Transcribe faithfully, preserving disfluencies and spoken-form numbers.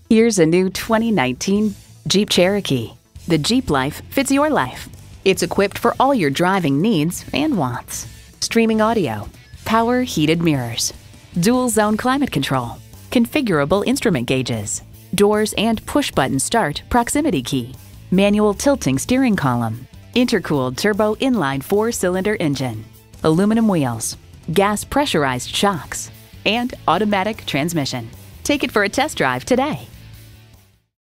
Here's a new twenty nineteen Jeep Cherokee. The Jeep life fits your life. It's equipped for all your driving needs and wants. Streaming audio, power heated mirrors, dual zone climate control, configurable instrument gauges, doors and push-button start proximity key, manual tilting steering column, intercooled turbo inline four-cylinder engine, aluminum wheels, gas pressurized shocks, and automatic transmission. Take it for a test drive today.